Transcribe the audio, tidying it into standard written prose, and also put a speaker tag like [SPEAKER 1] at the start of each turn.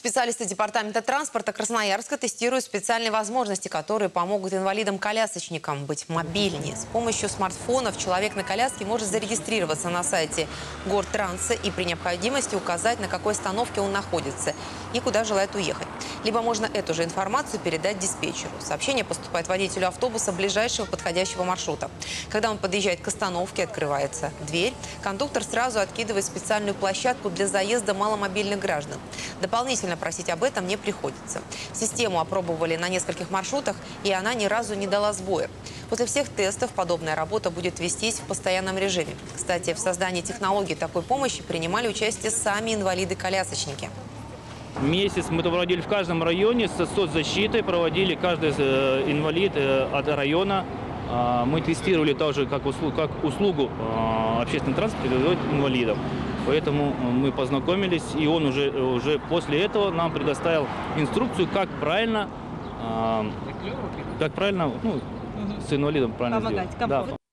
[SPEAKER 1] Специалисты Департамента транспорта Красноярска тестируют специальные возможности, которые помогут инвалидам-колясочникам быть мобильнее. С помощью смартфонов человек на коляске может зарегистрироваться на сайте Гортранса и при необходимости указать, на какой остановке он находится и куда желает уехать. Либо можно эту же информацию передать диспетчеру. Сообщение поступает водителю автобуса ближайшего подходящего маршрута. Когда он подъезжает к остановке, открывается дверь, кондуктор сразу откидывает специальную площадку для заезда маломобильных граждан. Дополнительно просить об этом не приходится. Систему опробовали на нескольких маршрутах, и она ни разу не дала сбоя. После всех тестов подобная работа будет вестись в постоянном режиме. Кстати, в создании технологии такой помощи принимали участие сами инвалиды-колясочники.
[SPEAKER 2] Месяц мы это проводили в каждом районе с соцзащитой, проводили каждый инвалид от района. Мы тестировали тоже как услугу общественного транспорта инвалидов. Поэтому мы познакомились, и он уже после этого нам предоставил инструкцию, как правильно с инвалидом правильно
[SPEAKER 3] помогать,
[SPEAKER 2] сделать. Да.